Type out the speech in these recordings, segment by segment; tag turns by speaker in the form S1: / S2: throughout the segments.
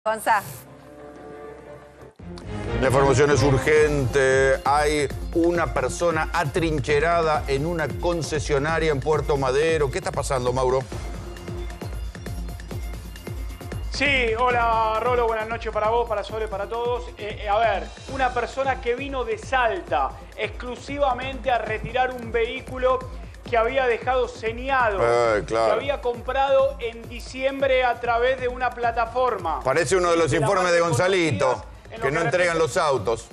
S1: Gonzá.
S2: La información es urgente. Hay una persona atrincherada en una concesionaria en Puerto Madero. ¿Qué está pasando, Mauro?
S3: Sí, hola Rolo, buenas noches para vos, para Sole, para todos. A ver, una persona que vino de Salta exclusivamente a retirar un vehículo que había dejado señado,
S2: claro,
S3: que había comprado en diciembre a través de una plataforma.
S2: Parece uno de los informes de Gonzalito, que no entregan los autos.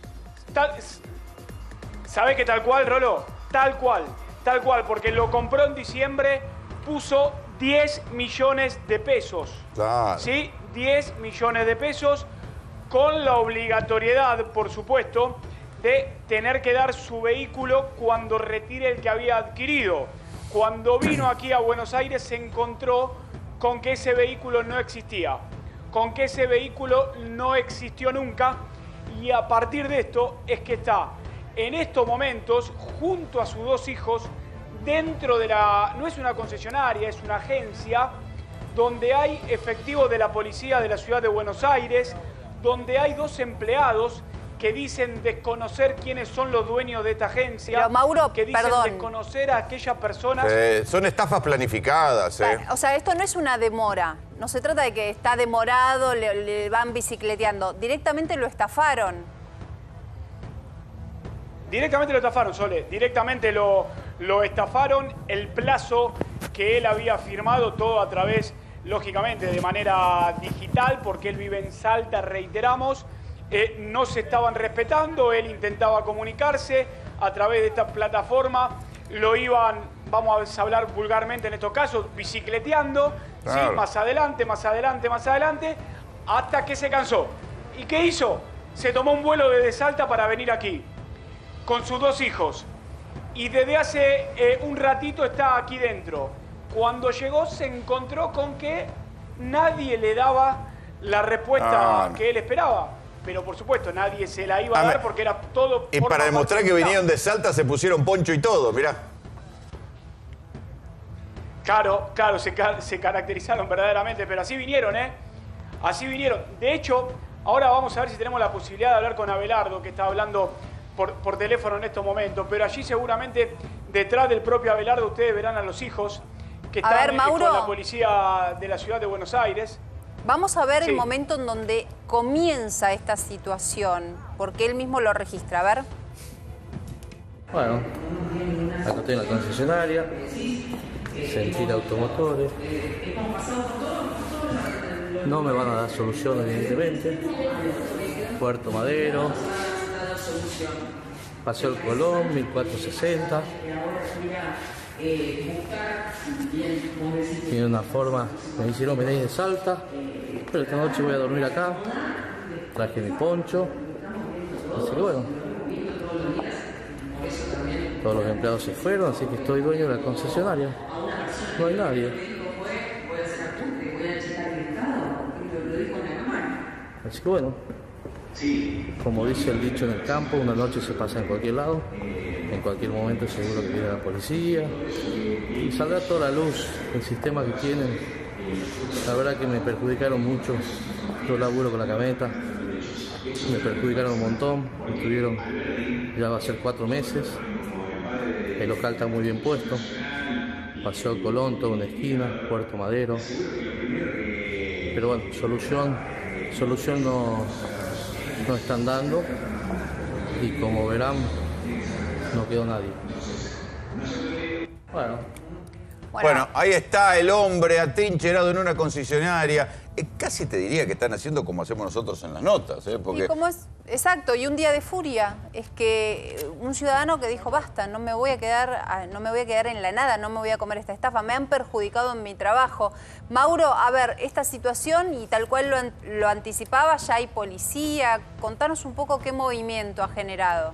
S3: ¿Sabés que tal cual, Rolo? Tal cual, porque lo compró en diciembre, puso 10 millones de pesos.
S2: Claro.
S3: ¿Sí? 10 millones de pesos con la obligatoriedad, por supuesto, de tener que dar su vehículo cuando retire el que había adquirido. Cuando vino aquí a Buenos Aires se encontró con que ese vehículo no existía, con que ese vehículo no existió nunca, y a partir de esto es que está en estos momentos junto a sus dos hijos dentro de la... no es una concesionaria, es una agencia donde hay efectivos de la policía de la ciudad de Buenos Aires, donde hay dos empleados que dicen desconocer quiénes son los dueños de esta agencia.
S1: Pero Mauro,
S3: que dicen
S1: perdón,
S3: desconocer a aquellas personas.
S2: Son estafas planificadas.
S1: O sea, esto no es una demora. No se trata de que está demorado, le van bicicleteando. Directamente lo estafaron.
S3: Directamente lo estafaron, Sole. Directamente lo estafaron. El plazo que él había firmado, todo a través, lógicamente, de manera digital, porque él vive en Salta, reiteramos. No se estaban respetando, él intentaba comunicarse a través de esta plataforma, lo iban, vamos a hablar vulgarmente en estos casos, bicicleteando,
S2: claro.
S3: ¿sí? Más adelante, hasta que se cansó. ¿Y qué hizo? Se tomó un vuelo desde Salta para venir aquí, con sus dos hijos, y desde hace un ratito está aquí dentro. Cuando llegó se encontró con que nadie le daba la respuesta que él esperaba. Pero por supuesto nadie se la iba a dar porque era todo...
S2: Y para demostrar que vinieron de Salta se pusieron poncho y todo, mirá.
S3: Claro, se caracterizaron verdaderamente, pero así vinieron, ¿eh? Así vinieron. De hecho, ahora vamos a ver si tenemos la posibilidad de hablar con Abelardo, que está hablando por teléfono en estos momentos, pero allí seguramente detrás del propio Abelardo ustedes verán a los hijos que están con la policía de la ciudad de Buenos Aires.
S1: Vamos a ver el momento en donde comienza esta situación, porque él mismo lo registra. A ver.
S4: Bueno, acá estoy en la concesionaria, Sentir Automotores. No me van a dar solución, evidentemente. Puerto Madero, Paseo El Colón, 1460. Tiene una forma, me hicieron venir de Salta, pero esta noche voy a dormir acá, traje mi poncho, así que bueno, todos los empleados se fueron, así que estoy dueño de la concesionaria, no hay nadie. Así que bueno, como dice el dicho en el campo, una noche se pasa en cualquier lado. En cualquier momento seguro que viene la policía y saldrá toda la luz, el sistema que tienen. La verdad que me perjudicaron mucho, yo laburo con la camioneta, me perjudicaron un montón, estuvieron, ya va a ser 4 meses, el local está muy bien puesto, Paseo El Colón, toda una esquina, Puerto Madero, pero bueno, solución no están dando y como verán, no quedó nadie.
S2: Bueno, ahí está el hombre atrincherado en una concesionaria. Casi te diría que están haciendo como hacemos nosotros en las notas, ¿eh? Porque...
S1: ¿Y cómo es? Exacto, y un día de furia. Es que un ciudadano que dijo, basta, no me voy a quedar en la nada, no me voy a comer esta estafa, me han perjudicado en mi trabajo. Mauro, a ver, esta situación, y tal cual lo anticipaba, ya hay policía. Contanos un poco qué movimiento ha generado.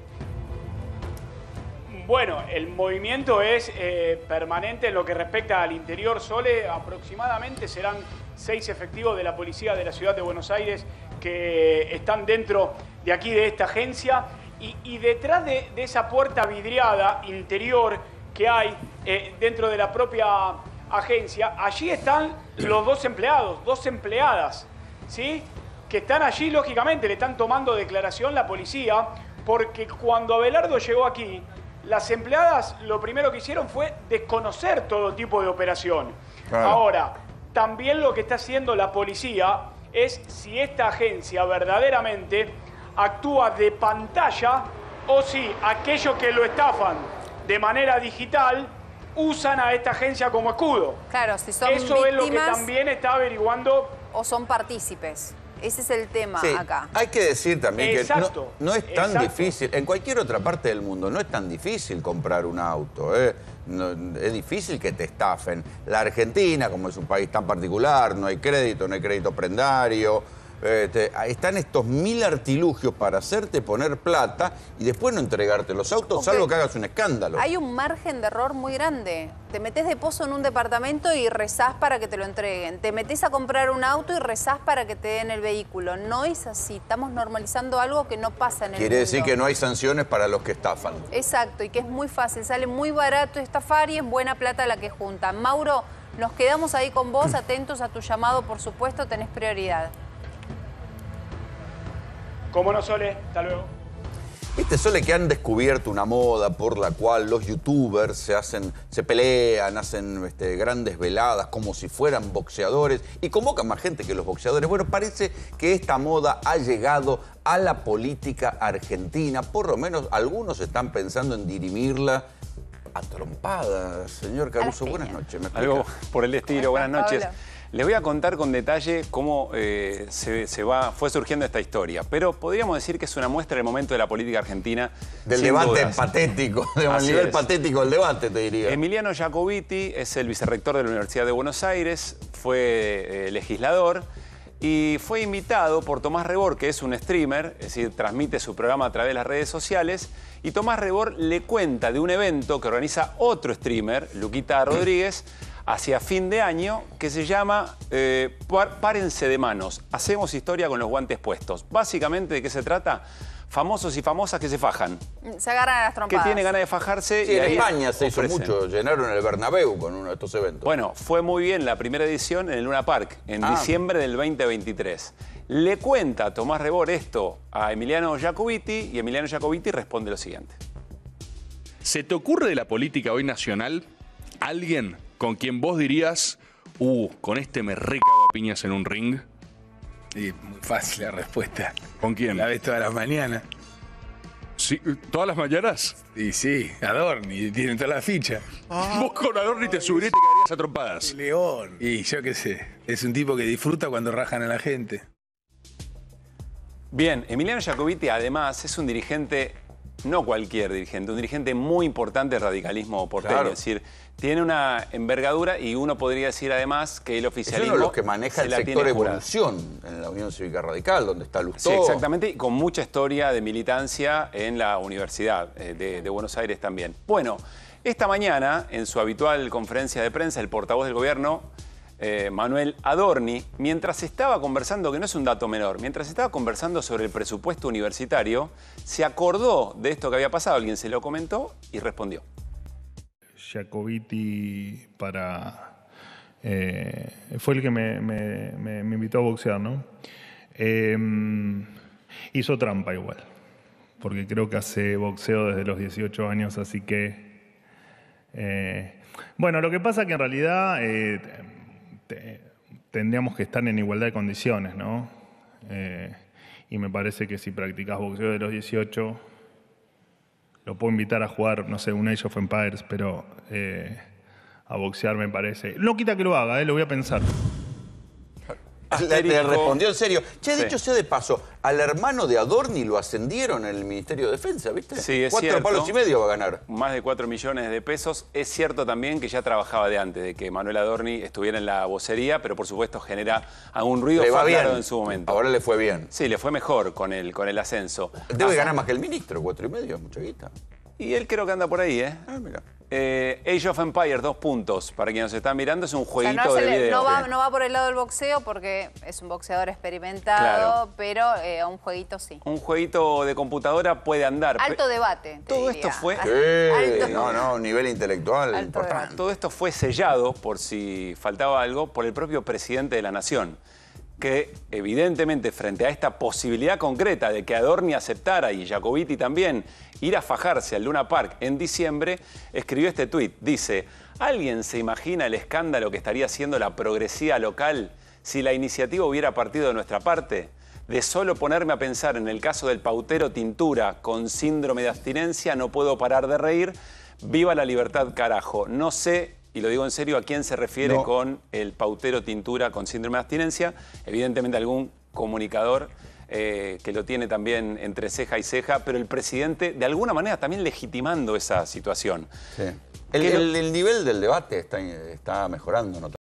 S3: Bueno, el movimiento es permanente en lo que respecta al interior, Sole. Aproximadamente serán 6 efectivos de la policía de la ciudad de Buenos Aires que están dentro de aquí, de esta agencia. Y detrás de esa puerta vidriada interior que hay dentro de la propia agencia, allí están los dos empleados, dos empleadas, ¿sí? Que están allí, lógicamente, le están tomando declaración la policía, porque cuando Abelardo llegó aquí, las empleadas lo primero que hicieron fue desconocer todo tipo de operación. Claro. Ahora, también lo que está haciendo la policía es si esta agencia verdaderamente actúa de pantalla o si aquellos que lo estafan de manera digital usan a esta agencia como escudo.
S1: Claro, si son
S3: Eso
S1: víctimas,
S3: es lo que también está averiguando.
S1: O son partícipes. Ese es el tema acá.
S2: Hay que decir también que no es tan
S3: exacto.
S2: difícil, en cualquier otra parte del mundo, no es tan difícil comprar un auto. Es difícil que te estafen. La Argentina, como es un país tan particular, no hay crédito prendario. Están estos 1000 artilugios para hacerte poner plata y después no entregarte los autos, salvo que hagas un escándalo.
S1: Hay un margen de error muy grande. Te metés de pozo en un departamento y rezás para que te lo entreguen. Te metés a comprar un auto y rezás para que te den el vehículo. No es así. Estamos normalizando algo que no pasa en el mundo.
S2: Quiere decir que no hay sanciones para los que estafan.
S1: Exacto, y que es muy fácil. Sale muy barato estafar y es buena plata la que juntan. Mauro, nos quedamos ahí con vos, atentos a tu llamado, por supuesto, tenés prioridad.
S3: ¿Cómo no, Sole? Hasta luego.
S2: Viste, Sole, que han descubierto una moda por la cual los youtubers se pelean, hacen grandes veladas como si fueran boxeadores y convocan más gente que los boxeadores. Bueno, parece que esta moda ha llegado a la política argentina. Por lo menos algunos están pensando en dirimirla a trompadas. Señor Caruso, buenas noches. ¿Me explica?
S5: Algo por el estilo, buenas noches.
S1: Pablo.
S5: Les voy a contar con detalle cómo fue surgiendo esta historia, pero podríamos decir que es una muestra del momento de la política argentina.
S2: Del debate patético, a nivel patético del debate, te diría.
S5: Emiliano Jacobiti es el vicerrector de la Universidad de Buenos Aires, fue legislador y fue invitado por Tomás Rebor, que es un streamer, es decir, transmite su programa a través de las redes sociales, y Tomás Rebor le cuenta de un evento que organiza otro streamer, Luquita Rodríguez, hacia fin de año, que se llama Párense de manos, hacemos historia con los guantes puestos. Básicamente, ¿de qué se trata? Famosos y famosas que se fajan.
S1: Se agarran a las trompadas.
S5: Que tiene ganas de fajarse.
S2: Sí,
S5: y
S2: en
S5: ahí
S2: España se hizo
S5: ofrecen.
S2: mucho, llenaron el Bernabéu con uno de estos eventos.
S5: Bueno, fue muy bien la primera edición en el Luna Park, en diciembre del 2023. Le cuenta Tomás Rebor esto a Emiliano Jacobiti y Emiliano Jacobiti responde lo siguiente.
S6: ¿Se te ocurre de la política hoy nacional alguien con quien vos dirías, con este me recago a piñas en un ring?
S7: Y muy fácil la respuesta.
S6: ¿Con quién?
S7: La ves todas las mañanas.
S6: Sí, ¿todas las mañanas?
S7: Y sí, Adorni, tienen toda la ficha.
S6: Vos con Adorni te subirías y te quedarías a trompadas.
S7: León. Y yo qué sé, es un tipo que disfruta cuando rajan a la gente.
S5: Bien, Emiliano Jacobiti además es un dirigente, no cualquier dirigente, un dirigente muy importante del radicalismo porteño.
S2: Claro.
S5: Es decir, tiene una envergadura y uno podría decir además que el oficialismo...
S2: Es uno de los que maneja el sector Evolución en la Unión Cívica Radical, donde está Lustó.
S5: Sí, exactamente, y con mucha historia de militancia en la Universidad de Buenos Aires también. Bueno, esta mañana, en su habitual conferencia de prensa, el portavoz del gobierno, Manuel Adorni, mientras estaba conversando, que no es un dato menor, mientras estaba conversando sobre el presupuesto universitario, se acordó de esto que había pasado, alguien se lo comentó y respondió.
S8: Jacobiti fue el que me invitó a boxear, ¿no? Hizo trampa igual, porque creo que hace boxeo desde los 18 años, así que... bueno, lo que pasa es que en realidad tendríamos que estar en igualdad de condiciones, ¿no? Y me parece que si practicás boxeo de los 18... Lo puedo invitar a jugar, no sé, un Age of Empires, pero a boxear me parece... No quita que lo haga, lo voy a pensar.
S2: Le respondió en serio. Che,
S5: Sí.
S2: dicho sea de paso, al hermano de Adorni lo ascendieron en el Ministerio de Defensa, ¿viste?
S5: Sí, es
S2: 4
S5: cierto.
S2: palos y medio va a ganar.
S5: Más de 4 millones de pesos. Es cierto también que ya trabajaba de antes, de que Manuel Adorni estuviera en la vocería, pero por supuesto genera algún ruido,
S2: Le va
S5: fue
S2: bien.
S5: claro en su momento.
S2: Ahora le fue bien.
S5: Sí, le fue mejor con el ascenso.
S2: Debe ganar más que el ministro, 4 y medio, mucha guita.
S5: Y él creo que anda por ahí, ¿eh?
S2: Ah, mira.
S5: Age of Empires, 2 puntos. Para quienes nos están mirando, es un
S1: O sea,
S5: jueguito de video.
S1: no va por el lado del boxeo porque es un boxeador experimentado,
S5: Claro.
S1: pero un jueguito sí.
S5: Un jueguito de computadora puede andar.
S1: Alto debate. te
S5: Todo
S1: diría.
S5: esto fue-
S1: Alto-
S2: No, nivel intelectual
S1: Alto
S2: importante.
S5: Todo esto fue sellado, por si faltaba algo, por el propio presidente de la Nación. que evidentemente frente a esta posibilidad concreta de que Adorni aceptara y Jacobiti también ir a fajarse al Luna Park en diciembre, escribió este tuit. Dice, ¿alguien se imagina el escándalo que estaría haciendo la progresía local si la iniciativa hubiera partido de nuestra parte? De solo ponerme a pensar en el caso del pautero Tintura con síndrome de abstinencia, no puedo parar de reír. Viva la libertad, carajo. No sé, y lo digo en serio, a quién se refiere con el pautero Tintura con síndrome de abstinencia. Evidentemente algún comunicador que lo tiene también entre ceja y ceja, pero el presidente de alguna manera también legitimando esa situación.
S2: Sí. El nivel del debate está mejorando, ¿no?